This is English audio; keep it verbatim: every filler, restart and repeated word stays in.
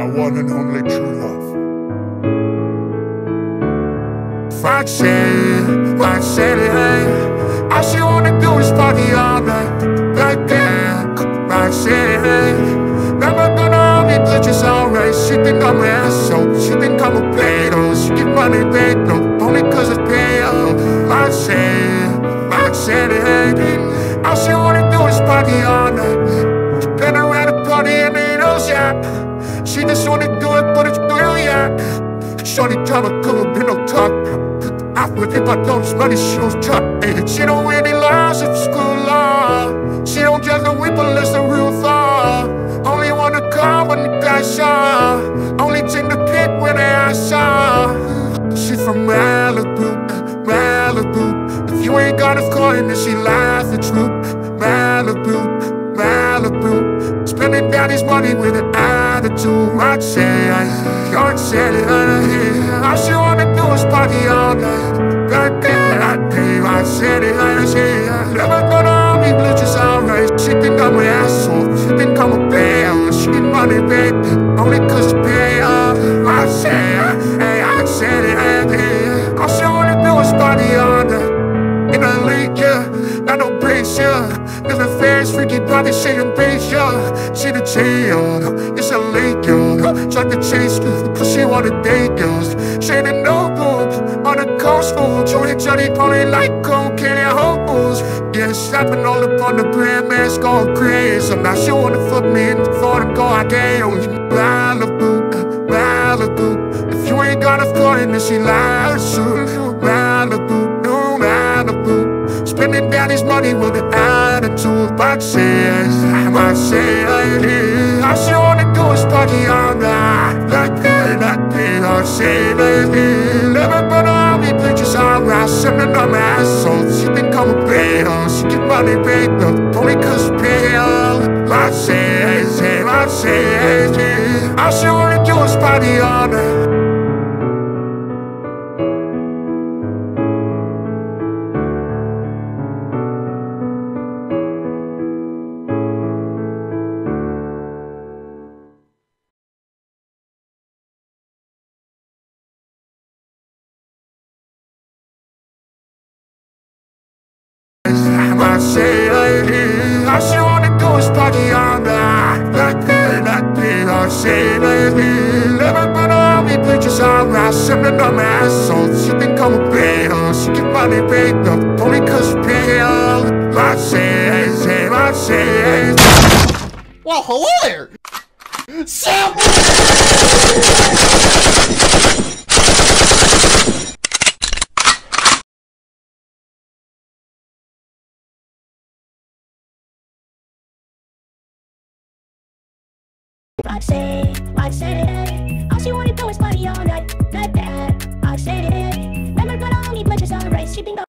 one and only true love. Roxxane, Roxxane, hey. All she wanna do is party all night. Like that, Roxxane, hey. Never gonna hold me, but it's alright. She think I'm an asshole, she think I'm a player. She get money back, no, only cause I pay her. Roxxane, Roxxane, hey. All she wanna do is party all night. She been around the party and ain't no shot. She just wanna do it, but it's real, yeah. Shorty tell her could've been no talk. I would if I don't money, she don't talk. She don't wear any lies if school law. She don't judge the whip unless the real thought. Only wanna call when the guys saw. Only take the pick when they I saw. She from Malibu, Malibu. If you ain't got a coin, then she lies the truth. Malibu, Malibu. Spending daddy's money with an attitude. Roxxane, Roxxane, all she wanna do is party all night. Like that, I pay Roxxane, never gonna hold me, but it's alright. She think I'm an asshole, she think I'm a player. She get money back, only cause she pay her. Roxxane, hey, Roxxane, all she wanna do is party all night. In a lake, yeah, not no place, yeah. Living fast, freaky body, shaking bass, yeah. See the tail, it's a lake, yeah. Tried to chase you, cause she wanna date, yeah. Shading no boobs, on the coast, fool. Joey Johnny Pony like cocaine and hobos. Yeah, slapping all up on the grandma's going crazy. So now she wanna fuck me in for the goddamn Malibu, Malibu. If you ain't got a coin, then she lies to Malibu. Spending daddy's money with an attitude. Roxxane, Roxxane, all she wanna do is party all night. Like that, like that, Roxxane, never gonna hold me, but it's alright. Sending I'm an asshole, she think I'm a player. She get money back, no, only cause she pay her. Roxxane, Roxxane, all she wanna do is party all night. Roxxane, all she wanna do is party all night. Like that, like that, Roxxane, never gonna hold me, but it's alright. Sending I'm an asshole, she think I'm a player. She get money back, no, only cause she pay her. Roxxane, Roxxane. Well, hello there! Sam! Roxxane, Roxxane, all she wanna do is party all night. Like that, Roxxane, never gonna hold me, but it's alright. She think